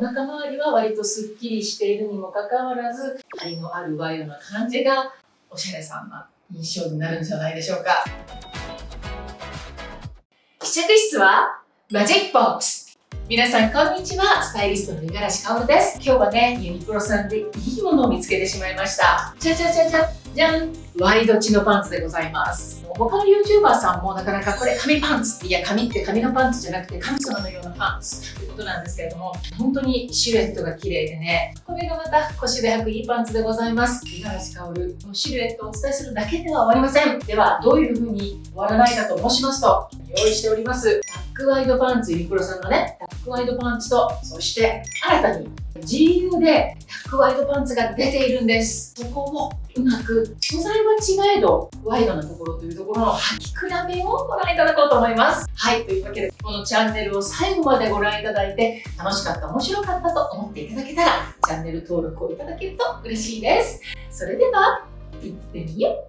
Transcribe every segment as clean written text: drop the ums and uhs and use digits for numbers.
腹周りは割とすっきりしているにもかかわらず、張りのあるワイドな感じがおしゃれさんな印象になるんじゃないでしょうか。試着室はマジックボックス。皆さんこんにちは、スタイリストの五十嵐薫です。今日はね、ユニクロさんでいいものを見つけてしまいました。じゃじゃじゃじゃじゃん、ワイドチノパンツでございます。他の YouTuber さんもなかなかこれ紙パンツ、いや紙って紙のパンツじゃなくて神様のようなパンツということなんですけれども、本当にシルエットが綺麗でね、これがまた腰で履くいいパンツでございます。五十嵐薫のシルエットをお伝えするだけでは終わりません。ではどういう風に終わらないかと申しますと、用意しておりますタックワイドパンツ、ユニクロさんのねタックワイドパンツと、そして新たに GU でタックワイドパンツが出ているんです。そこをうまく素材は違えどワイドなところというところの履き比べをご覧いただこうと思います。はい、というわけでこのチャンネルを最後までご覧いただいて楽しかった、面白かったと思っていただけたらチャンネル登録をいただけると嬉しいです。それでは行ってみよう。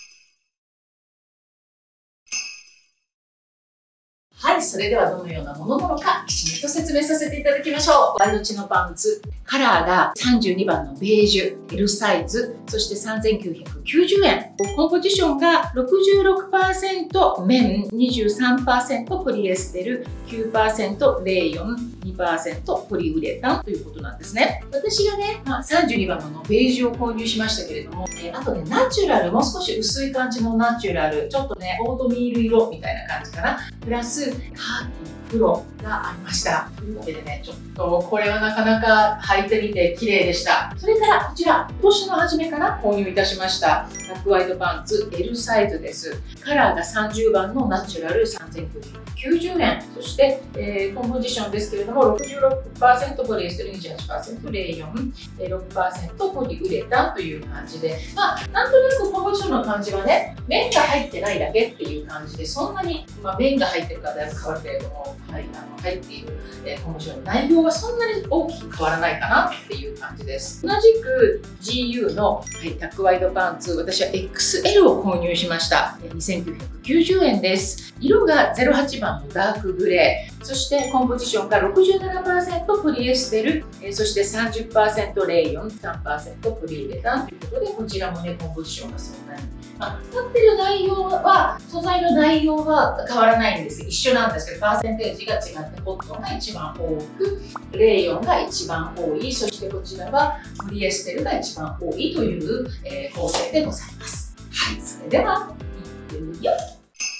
はい、それではどのようなものなのかきちんと説明させていただきましょう。ワイドチノパンツ、カラーが32番のベージュ、L サイズ、そして3990円。コンポジションが 66% 綿、23% ポリエステル、9% レーヨン、2% ポリウレタンということなんですね。私がね、32番のベージュを購入しましたけれども、あとね、ナチュラル、もう少し薄い感じのナチュラル、ちょっとね、オートミール色みたいな感じかな。プラス、カーキ、黒がありました。というわけでね、ちょっとこれはなかなか履いてみて綺麗でした。それからこちら、今年の初めから購入いたしました。タックワイドパンツ L サイズです。カラーが30番のナチュラル3990円。そして、コンポジションですけれども、66% ポリエステル、28% レーヨン、6% ポリウレタンという感じで、なんとなくコンポジションの感じはね、綿が入ってないだけっていう感じで、そんなに、綿が入ってるからだいぶ変わるけれども、入っている、コンポジションの内容はそんなに大きく変わらないかなっていう感じです。同じく GU の、タックワイドパンツ、私は XL を購入しました。2990円です。色が08番のダークグレー、そしてコンポジションが 67% ポリエステル、そして 30% レーヨン、3% ポリウレタンということで、こちらもね、コンポジションがそんなに。使ってる内容は、素材の内容は変わらないんです。一緒なんですけど、パーセンテージが違って、コットンが一番多く、レーヨンが一番多い、そしてこちらはポリエステルが一番多いという、構成でございます。はい、それでは、いってみよう。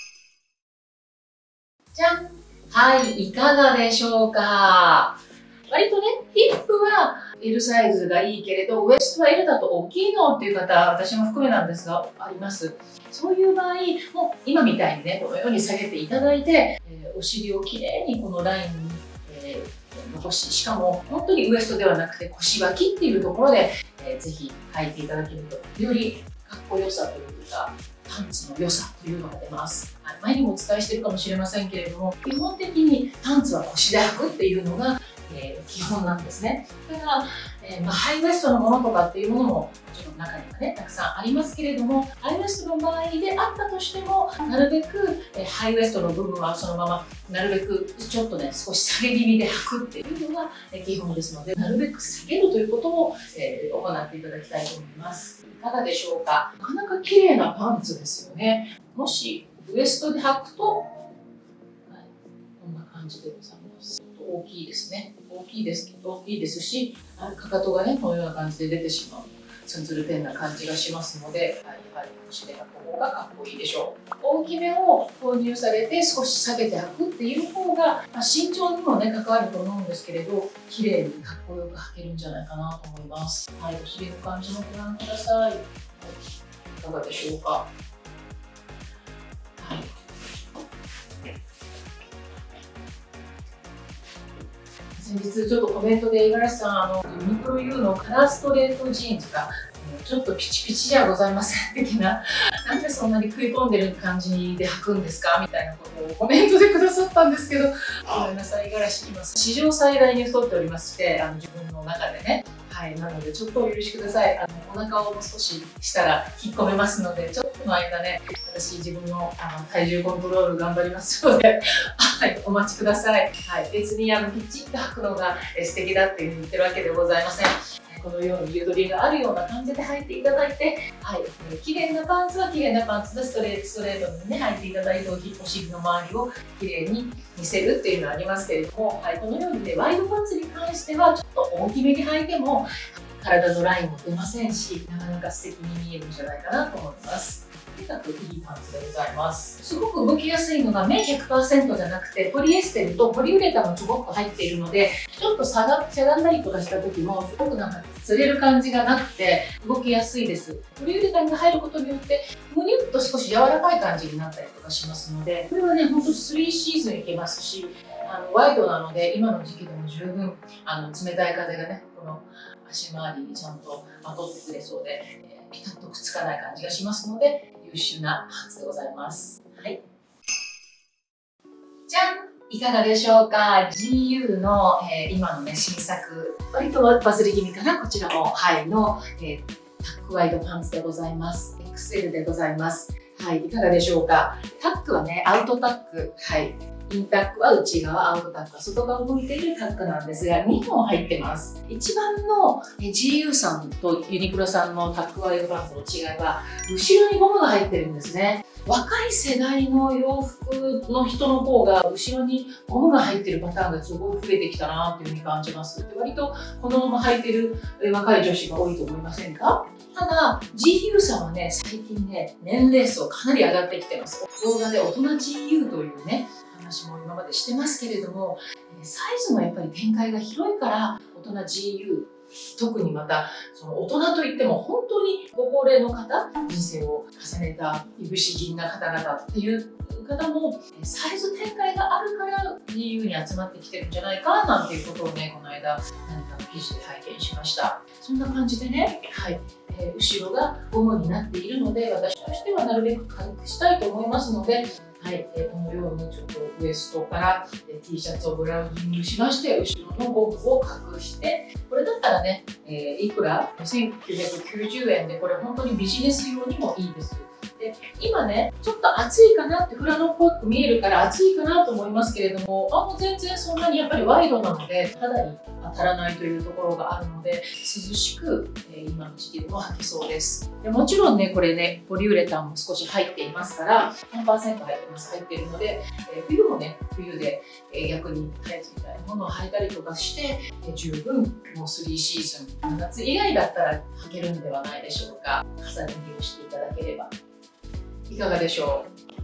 じゃん。はい、いかがでしょうか。割とね、ヒップは L サイズがいいけれど、ウエストは L だと大きいのっていう方、私も含めなんですが、あります。そういう場合、もう今みたいにね、このように下げていただいて、お尻をきれいにこのラインに、残し、しかも本当にウエストではなくて腰脇っていうところで、ぜひ履いていただけると、よりかっこよさというか、パンツの良さというのが出ます。前にもお伝えしているかもしれませんけれども、基本的にパンツは腰で履くっていうのが、基本なんですね。だから、ハイウエストのものとかっていうものももちろん中にはねたくさんありますけれども、ハイウエストの場合であったとしても、なるべく、ハイウエストの部分はそのままなるべくちょっとね少し下げ気味で履くっていうのが基本ですので、なるべく下げるということを、行っていただきたいと思います。いかがでしょうか。なかなか綺麗なパンツですよね。もしウエストで履くと、こんな感じでございます。大きいですね。大きいですし、かかとがね、このような感じで出てしまう。ツンツルテンな感じがしますので、やはり腰で履く方がかっこいいでしょう。大きめを購入されて少し下げて履くっていう方が、身長にもね、関わると思うんですけれど、綺麗にかっこよく履けるんじゃないかなと思います。はい、お尻の感じもご覧ください。いかがでしょうか。先日ちょっとコメントで五十嵐さん、ユニクロ U のカラーストレートジーンズがちょっとピチピチじゃございません的な、なんでそんなに食い込んでる感じで履くんですかみたいなことをコメントでくださったんですけど、ごめんなさい、五十嵐今史上最大に太っておりまして、自分の中でね。はい、なのでちょっとお許しください。お腹をもう少ししたら引っ込めますので、ちょっとの間ね、私自分の体重コントロール頑張りますので、はい、お待ちください。はい、別にきちっと履くのが素敵だっていうふうに言ってるわけではございません。このようにゆとりがあるような感じで履いていただいて、はい、綺麗なパンツは綺麗なパンツでストレートにね履いていただいて、お尻の周りを綺麗に見せるっていうのはありますけれども、はい、このようにねワイドパンツに関してはちょっと大きめに履いても体のラインも出ませんし、なかなか素敵に見えるんじゃないかなと思います。とにかくいいパンツでございます。すごく動きやすいのが綿 100% じゃなくて、ポリエステルとポリウレタンもちょこっと入っているので、ちょっとしゃがんだりとかした時もすごくなんか釣れる感じがなくて動きやすいです。ポリウレタンが入ることによってむにゅっと少し柔らかい感じになったりとかしますので、これはねほんと3シーズンいけますし、ワイドなので今の時期でも十分冷たい風がねこの足回りにちゃんとまとってくれそうで、ピタッとくっつかない感じがしますので優秀なパンツでございます。はい、じゃん、いかがでしょうか。 GU の、今のね新作、割とバズり気味かな、こちらも、はい、の、タックワイドパンツでございます。 XL でございます。はい、いかがでしょうか。タックはねアウトタック、はい、インタックは内側、アウトタックは外側を向いているタックなんですが、2本入ってます。一番の GU さんとユニクロさんのタックワイドパンツの違いは、後ろにゴムが入ってるんですね。若い世代の洋服の人の方が後ろにゴムが入ってるパターンがすごい増えてきたなっていうふうに感じます。で割とこのまま履いてる若い女子が多いと思いませんか。ただ GU さんはね最近ね年齢層かなり上がってきてます。動画で大人 GU というね話も今までしてますけれども、サイズのやっぱり展開が広いから大人 GU、 特にまたその大人といっても本当にご高齢の方、人生を重ねたいぶし銀な方々っていう方もサイズ展開があるから GU に集まってきてるんじゃないかなんていうことをねこの間何かの記事で拝見しました。そんな感じでね、はい、後ろがゴムになっているので、私としてはなるべく軽くしたいと思いますので、はい、このようにちょっとウエストから T シャツをブラウジングしまして、後ろのゴムを隠して、これだったらね、いくら1990円で、これ本当にビジネス用にもいいです。で今ねちょっと暑いかなってフラノっぽく見えるから暑いかなと思いますけれども、もう全然そんなにやっぱりワイドなので肌に当たらないというところがあるので、涼しく、今の時期でも履けそうです。でもちろんねこれねポリウレタンも少し入っていますから、 3% 入っているので、冬もね冬で、逆にタイツみたいなものを履いたりとかして、十分もう3シーズン夏以外だったら履けるんではないでしょうか。重ね着をしていただければいかがでしょ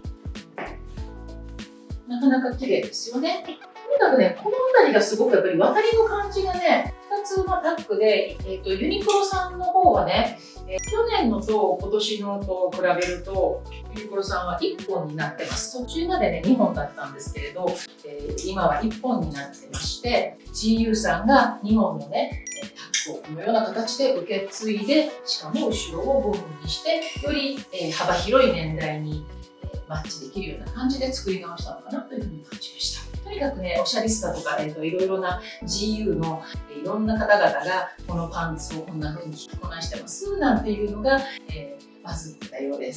う。なかなか綺麗ですよね。とにかくね、この辺りがすごくやっぱり渡りの感じがね、2つタックで、ユニクロさんの方はね、去年のと今年のと比べると、ユニクロさんは1本になってます。途中までね、2本だったんですけれど、今は1本になってまして、GU さんが2本のね、タックをこのような形で受け継いで、しかも後ろをゴムにして、より幅広い年代にマッチできるような感じで作り直したのかなというふうに感じました。とにかくね、おしゃリスタとか、いろいろな GU のいろんな方々がこのパンツをこんな風に着こなしてますなんていうのが、バズってたようです。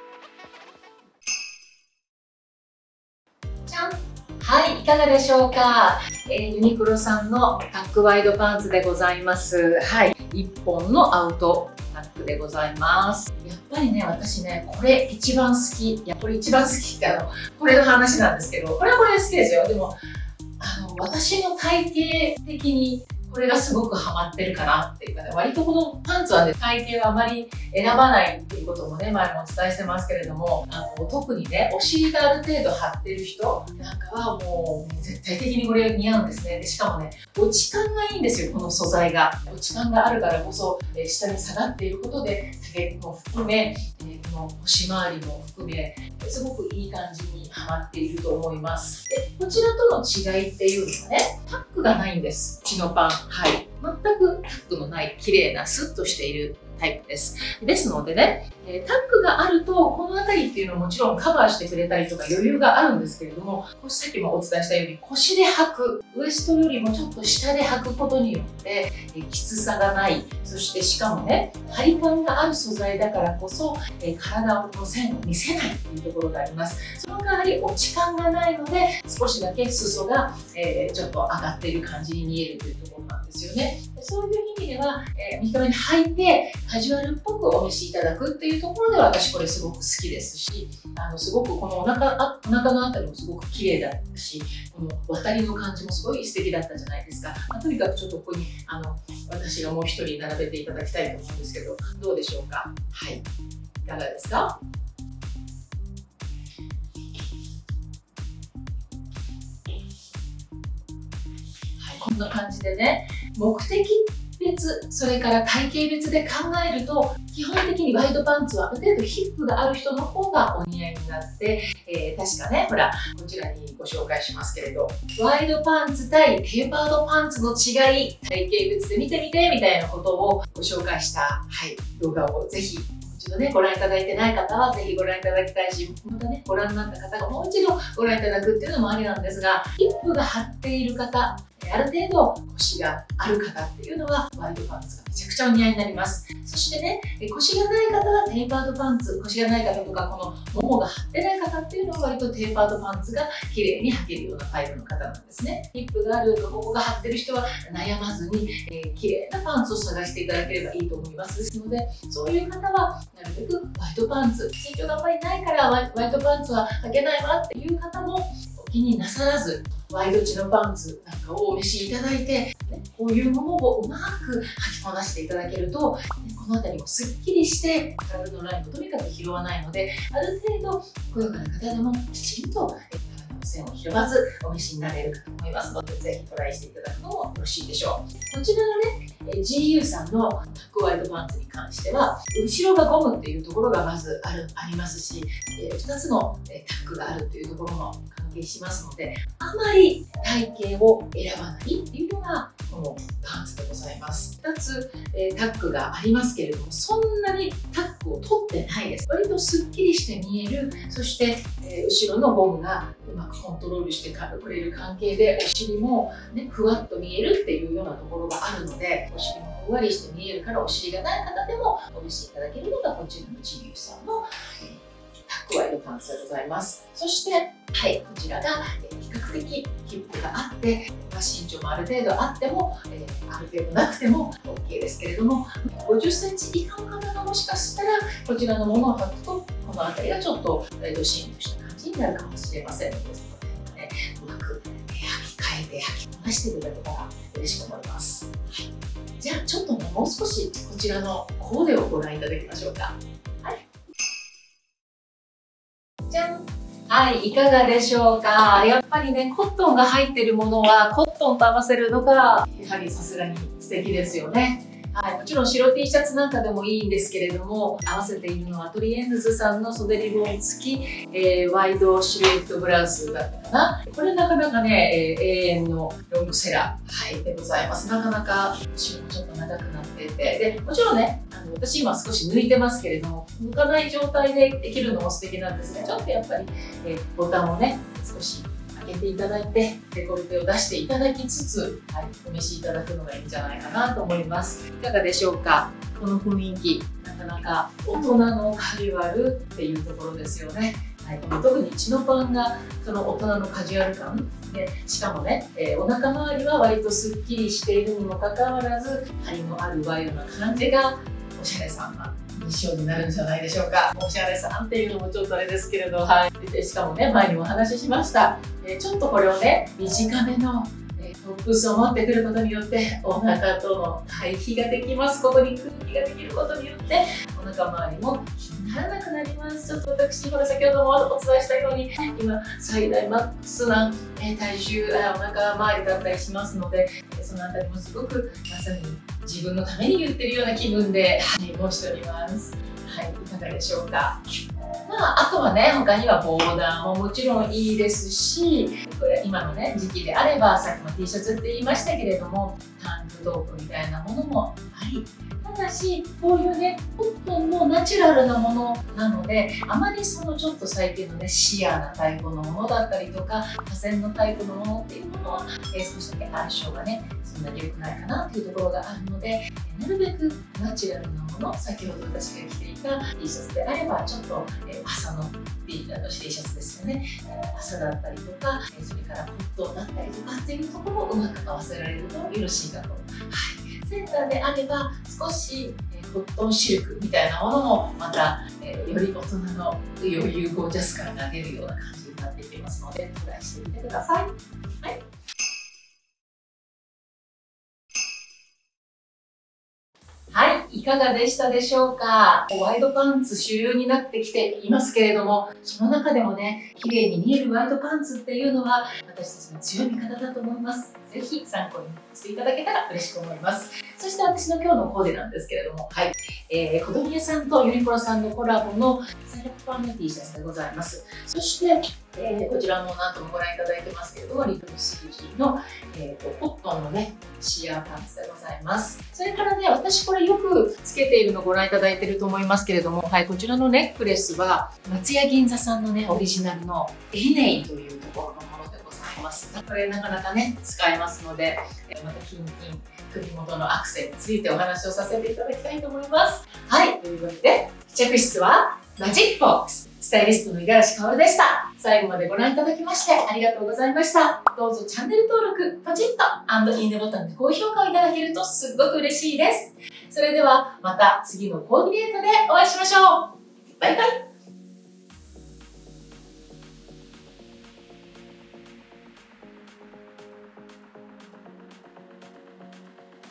じゃん、はい、いかがでしょうか。ユニクロさんのタックワイドパンツでございます。はい、1本のアウトタックでございます。やっぱりね、私ね、これ一番好き。いや、これ一番好きってこれの話なんですけど、これはこれで好きですよ。でも、私の体型的にこれがすごくハマってるかなっていうかね、割とこのパンツはね、体型はあまり選ばないっていうこともね、前もお伝えしてますけれども、特にね、お尻がある程度張ってる人なんかはもう絶対的にこれ似合うんですね。でしかもね、落ち感がいいんですよ、この素材が。落ち感があるからこそ、下に下がっていることで、丈も含め、この腰回りも含め、すごくいい感じにはまっていると思います。で、こちらとの違いっていうのはね、タックがないんです、うちのパン。はい。 全くタックのない綺麗なスッとしているタイプです。ですのでね、タックがあるとこの辺りっていうのはもちろんカバーしてくれたりとか余裕があるんですけれども、さっきもお伝えしたように腰で履く、ウエストよりもちょっと下で履くことによってきつさがない、そしてしかもね張り感がある素材だからこそ体の線を見せないというところがあります。その代わり落ち感がないので少しだけ裾がちょっと上がっている感じに見えるというところなんですよね。そういう意味では短めに履いてカジュアルっぽくお召しいただくっていうところでは私これすごく好きですし、すごくこのお腹のあたりもすごく綺麗だったし、この渡りの感じもすごい素敵だったじゃないですか。とにかくちょっとここに私がもう一人並べていただきたいと思うんですけど、どうでしょうか。はい、いかがですか。こんな感じでね、目的別、それから体型別で考えると、基本的にワイドパンツはある程度ヒップがある人の方がお似合いになって、確かね、ほら、こちらにご紹介しますけれど、ワイドパンツ対テーパードパンツの違い、体型別で見てみてみたいなことをご紹介した、動画をぜひ一度ね、ご覧いただいてない方はぜひご覧いただきたいし、またね、ご覧になった方がもう一度ご覧いただくっていうのもありなんですが、ヒップが張っている方、ある程度腰がある方っていうのはワイドパンツがめちゃくちゃお似合いになります。そしてね、腰がない方はテーパードパンツ、腰がない方とかこのももが張ってない方っていうのは割とテーパードパンツが綺麗に履けるようなタイプの方なんですね。ヒップがあるとここが張ってる人は悩まずに、綺麗なパンツを探していただければいいと思います。ですので、そういう方はなるべくワイドパンツ、身長があんまりないからワイドパンツは履けないわっていう方もお気になさらず、ワイドチノパンツなんかをお召しいただいて、こういうものをうまく履きこなしていただけると、この辺りもすっきりして体のラインもとにかく拾わないので、ある程度ふくよかな方でもきちんと体の線を拾わずお召しになれるかと思いますので、ぜひトライしていただくのもよろしいでしょう。こちらのね、GU さんのタックワイドパンツに関しては、後ろがゴムっていうところがまずありますし、2つのタックがあるっていうところも関係しますので、あまり体型を選ばないっていうのがこのパンツでございます。2つ、タックがありますけれども、そんなにタックを取ってないです。割とすっきりして見える、そして、後ろのゴムがうまくコントロールしてくれる関係で、お尻も、ね、ふわっと見えるっていうようなところがあるので、お尻もふんわりして見えるから、お尻がない方でもお召しいただけるのがこちらの GU さんのタックワイドパンツでございます。そして、こちらが比較的ヒップがあって、身長もある程度あっても、ある程度なくても OK ですけれども、50センチ以下の方がもしかしたらこちらのものを履くと、この辺りがちょっとどしんとした感じになるかもしれませんので、うまく履き替えて履きこなしていただけたら嬉しく思います。じゃあちょっとね、もう少しこちらのコーデをご覧いただきましょうか。じゃん。いかがでしょうか。やっぱりね、コットンが入っているものはコットンと合わせるのがやはりさすがに素敵ですよね。もちろん白 T シャツなんかでもいいんですけれども、合わせているのはトリエンヌズさんの袖リボン付き、ワイドシルエットブラウスだったかな。これなかなかね、永遠のロングセラー、でございます。なかなか後ろもちょっと長くなっていて、でもちろんね、私今少し抜いてますけれども、抜かない状態でできるのも素敵なんですが、ちょっとやっぱり、ボタンをね少し開けていただいて、デコルテを出していただきつつ、お召しいただくのがいいんじゃないかなと思います。いかがでしょうか。この雰囲気、なかなか大人のカジュアルっていうところですよね。特にチノパンがその大人のカジュアル感で、しかもね、お腹周りは割とすっきりしているにもかかわらず、張りのあるワイドな感じがおしゃれさんな印象になるんじゃないでしょうか。おしゃれさんっていうのもちょっとあれですけれど、でしかもね、前にもお話ししました。ちょっとこれをね、短めのトップスを持ってくることによって、お腹との対比ができます。ここに空気ができることによって、お腹周りも気にならなくなります。ちょっと私、ほら先ほどもお伝えしたように、今、最大マックスな体重、お腹周りだったりしますので、そのあたりもすごくまさに自分のために言ってるような気分で、申しております。いかがでしょうか。あとはね、他にはボーダーももちろんいいですし、これ今のね時期であれば、さっきも T シャツって言いましたけれども、タンクフトープみたいなものもあり、ただしこういうねコットンのナチュラルなものなので、あまりそのちょっと最近のねシアーなタイプのものだったりとか河川のタイプのものっていうものは、少しだけ相性がねそんなに良くないかなっていうところがあるので、なるべくナチュラルなもの、先ほど私が着ていた T シャツであればちょっと、朝の T シャツですよね、朝だったりとか、それからコットンだったりとかっていうところをうまく合わせられるとよろしいかと。はい、センターであれば少しコットンシルクみたいなものもまた、より大人の余裕ゴージャス感が出るような感じになっていきますので、トライしてみてください。はい、はい、いかがでしたでしょうか。ワイドパンツ主流になってきていますけれども、その中でもね、綺麗に見えるワイドパンツっていうのは私たちの強み方だと思います。ぜひ参考にしていただけたら嬉しく思います。そして私の今日のコーデなんですけれども、はい、コドミヤさんとユニクロさんのコラボのセレクトの T シャツでございます。そして、こちらも何ともご覧いただいてますけれども、リトルスージーの、コットンのね、シアーパンツでございます。それからね、私これよくつけているのをご覧いただいていると思いますけれども、はい、こちらのネックレスは松屋銀座さんのね、オリジナルのエネイというところのものでございます。これなかなかね、使えますので、またキンキン首元のアクセについてお話をさせていただきたいと思います。はい、というわけで、試着室はマジックボックス。スタイリストの五十嵐かおるでした。最後までご覧いただきましてありがとうございました。どうぞチャンネル登録、ポチッと、いいねボタンで高評価をいただけるとすっごく嬉しいです。それではまた次のコーディネートでお会いしましょう。バイバイ。